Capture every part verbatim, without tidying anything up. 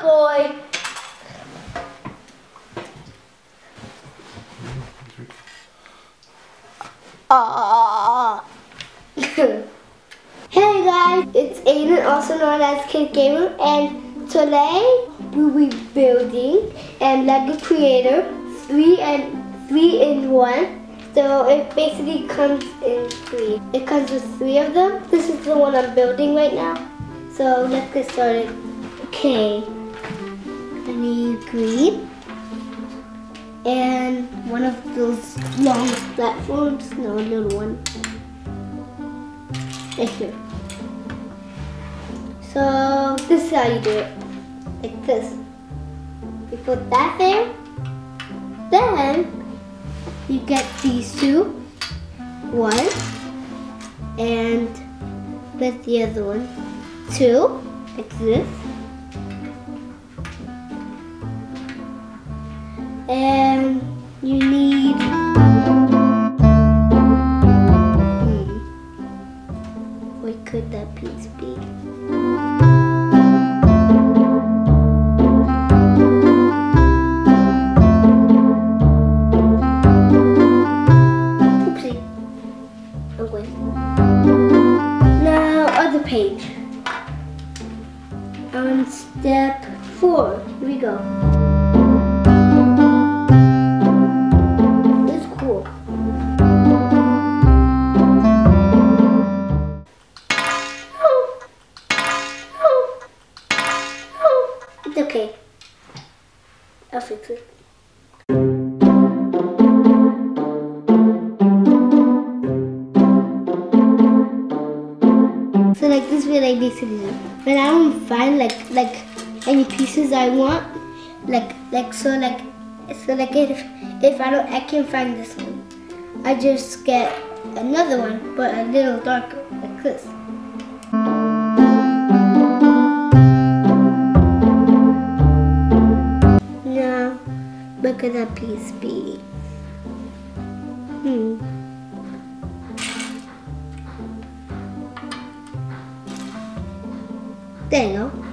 boy. Ah. Hey guys, it's Aiden, also known as Kid Gamer, and today we'll be building and Lego Creator three and three in one. So it basically comes in three. It comes with three of them. This is the one I'm building right now. So let's get started. Okay, I need green and one of those long platforms. No, a little one. Right here. So this is how you do it, like this. You put that there, then you get these two, one, and with the other one, two, like this. And you need hmm, what could that piece be? Now, other page. On step four, here we go. This is cool. It's okay. I'll fix it. So like this is what I basically do. When I don't find like like any pieces I want, like like so like so like if if I don't I can't find this one, I just get another one but a little darker like this. Now where could that piece be? Hmm. There you go.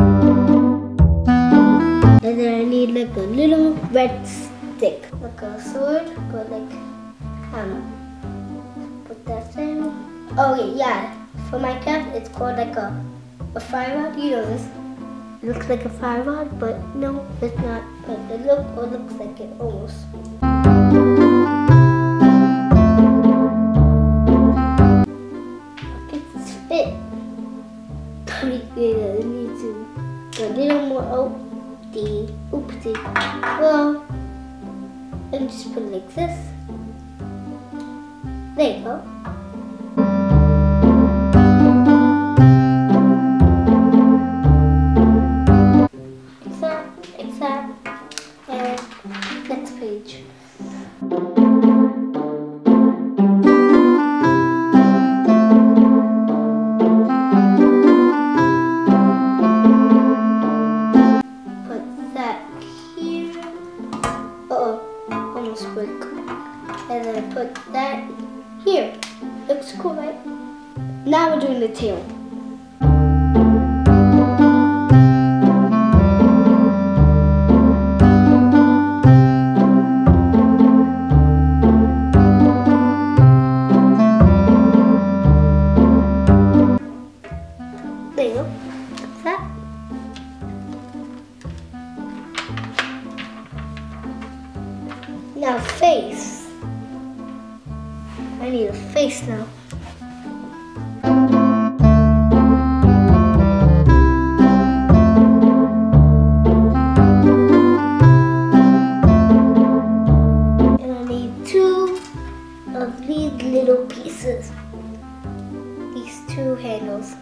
And then I need like a little red stick. Like a sword, but like, I don't know. Put that there. Oh wait, yeah. For Minecraft, it's called like a, a fire rod. You know this. It looks like a fire rod, but no, it's not. But it, look, it looks like it almost. It's fit. Yeah, I need to a little more oopsie, oopsie. Well, and just put it like this. There you go. Except, except, and next page. And then I put that here. Looks cool, right? Now we're doing the tail. There you go. That's that. Now face. I need a face now. And I need two of these little pieces. These two handles.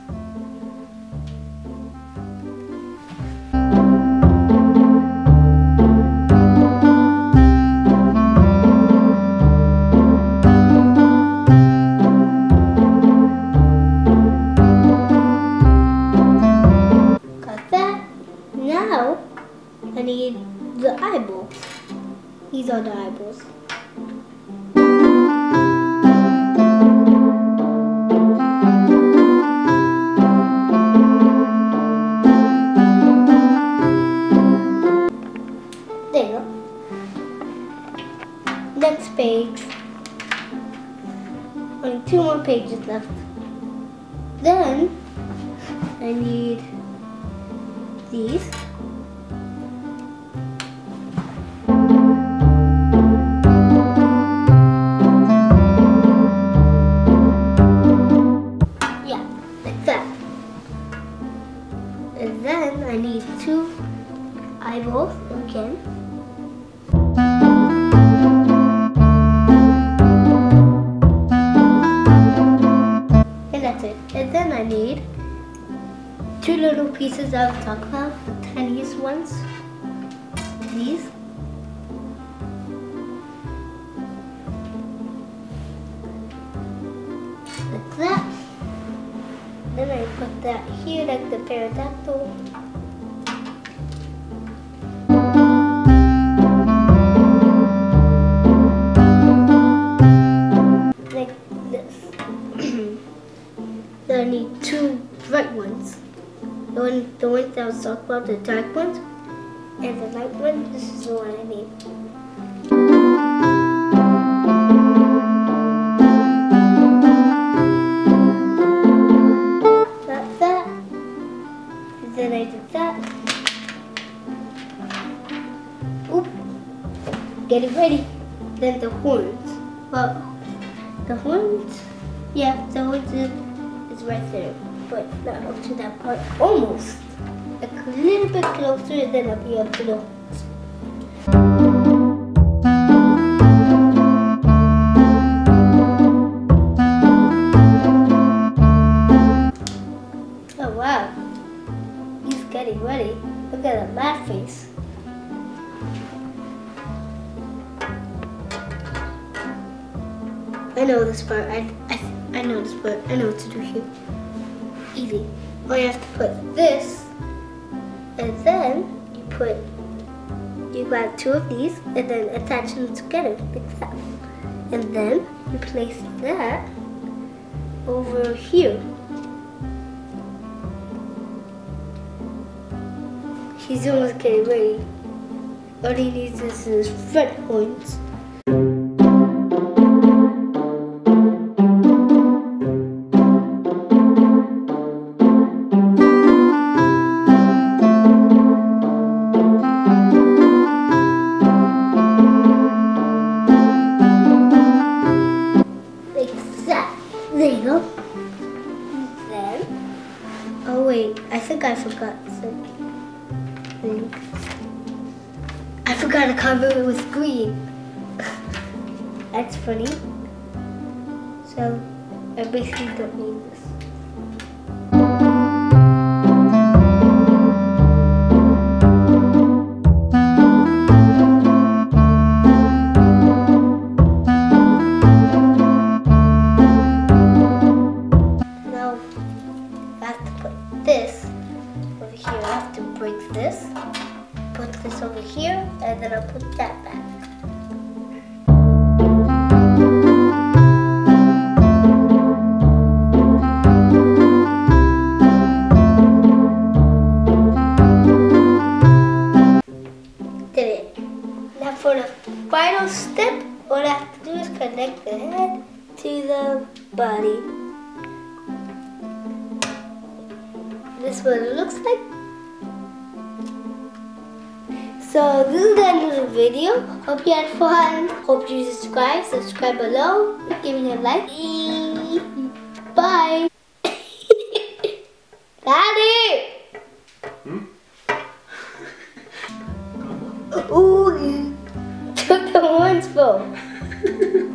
I need the eyeball. These are the eyeballs. more pages left. Then I need these. Yeah, like that. And then I need two eyeballs again. And that's it. And then I need two little pieces I was talking about, the tiniest ones. These. Like that. Then I put that here like the pterodactyl. Like this. Then I need two bright ones. The one, the ones that I was talking about, the dark ones, and the light one. This is the one I need. Got that. And then I did that. Oop. Get it ready. Then the horns. Well, the horns. Yeah, the horns is, is right there. But not up to that part. Almost. Like a little bit closer, and then I'll be up to the horns. Oh wow. He's getting ready. Look at that mad face. I know this part. I, I, I know this part. I know what to do here. Easy. All you have to put this, and then you put, you grab two of these, and then attach them together like that. And then you place that over here. He's almost getting ready. All he needs is his front horns. There you go. Then, oh wait, I think I forgot something. I forgot to cover it with green. That's funny. So, I basically don't need this. This over here, I have to break this, put this over here, and then I'll put that back. Did it. Now for the final step, all I have to do is connect the head to the body. This is what it looks like. So this is the end of the video. Hope you had fun. Hope you subscribe. Subscribe below. Give me a like. Bye. Daddy. Hmm? Ooh, took the horns full.